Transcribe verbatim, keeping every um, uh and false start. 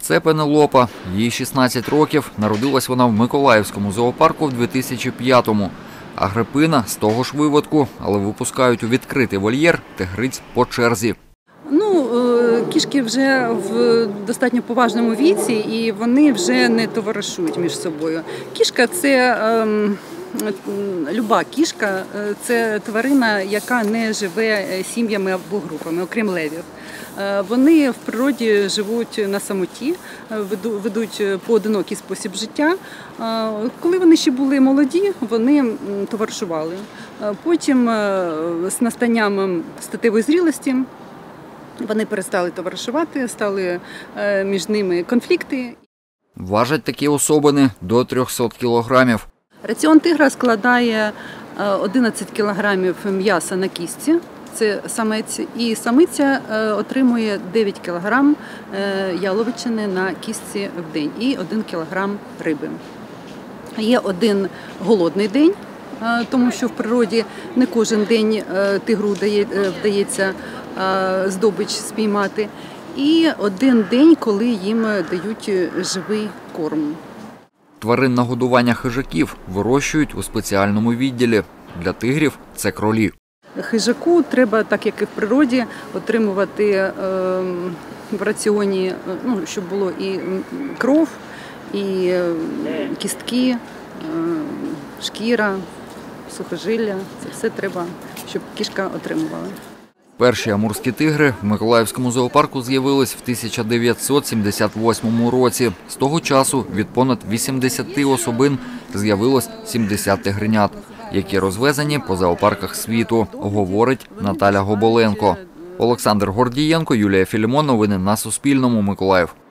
Це Пенелопа. Їй шістнадцять років. Народилась вона в Миколаївському зоопарку в дві тисячі п'ятому. Агрипина з того ж виводку, але випускають у відкритий вольєр тигриць по черзі. Ну, кішки вже в достатньо поважному віці і вони вже не товаришують між собою. Кішка – це ем, люба кішка, це тварина, яка не живе сім'ями або групами, окрім левів. Вони в природі живуть на самоті, ведуть поодинокий спосіб життя. Коли вони ще були молоді, вони товаришували. Потім з настанням статевої зрілості вони перестали товаришувати, стали між ними конфлікти. Важать такі особини до трьохсот кілограмів. Раціон тигра складає одинадцять кілограмів м'яса на кістці, це самець, і самиця отримує дев'ять кілограм яловичини на кістці в день і один кілограм риби. Є один голодний день, тому що в природі не кожен день тигру вдається здобич спіймати, і один день, коли їм дають живий корм. Тварин на годування хижаків вирощують у спеціальному відділі. Для тигрів – це кролі. Хижаку треба, так як і в природі, отримувати е, в раціоні, ну, щоб було і кров, і кістки, е, шкіра, сухожилля. Це все треба, щоб кішка отримувала. Перші амурські тигри в Миколаївському зоопарку з'явились в тисяча дев'ятсот сімдесят восьмому році. З того часу від понад вісімдесяти особин з'явилось сімдесят тигренят, які розвезені по зоопарках світу, говорить Наталя Гоболенко. Олександр Гордієнко, Юлія Філімон. Новини на Суспільному. Миколаїв.